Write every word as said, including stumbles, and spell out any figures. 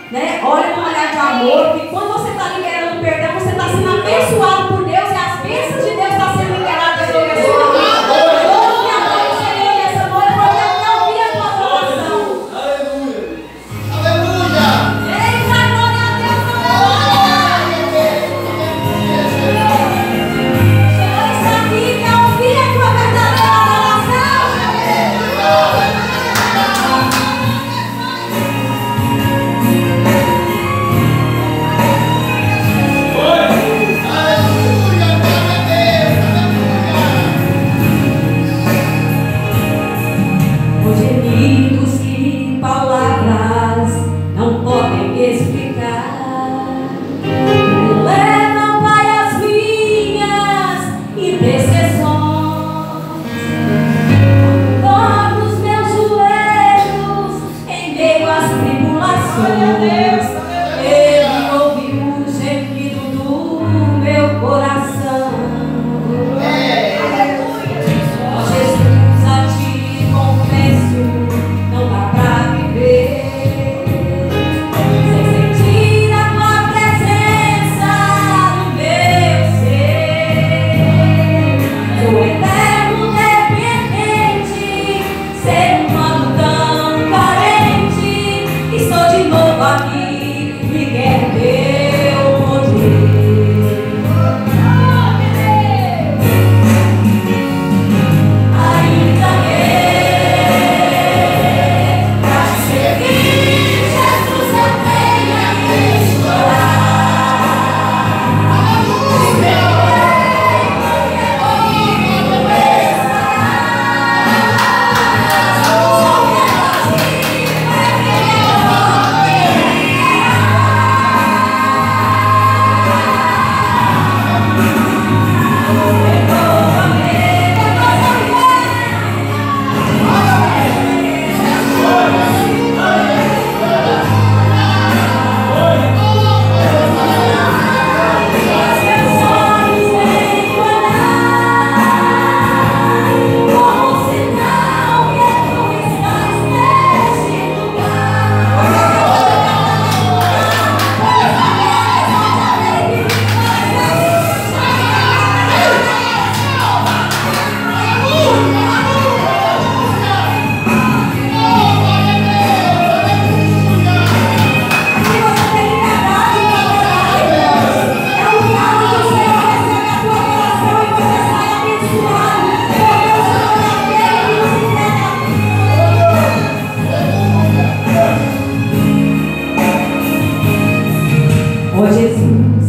né? Olha com um olhar de amor, que quando você está liberando perdão, você está sendo abençoado por Deus e as bênçãos de Deus estão sendo liberadas sobre a sua vida. Ouve a voz do Senhor nessa noite, porque eu quero ouvir a tua oração. Aleluia! Aleluia! Eita, glória a Deus, Senhor está aqui, quer ouvir a tua verdadeira oração? Os gemidos que palavras não podem explicar me levam para as minhas intercessões. Dobro os meus joelhos em meio às tribulações. Ele ouviu o gemido do meu coração. Jesus, a ti confesso, não dá pra viver sem sentir a tua presença no meu ser. Sou eterno dependente, ser humano tão carente, e estou de novo aqui e quero teu poder. Ainda que pra te seguir, Jesus, eu tenha que chorar. Oh Jesus,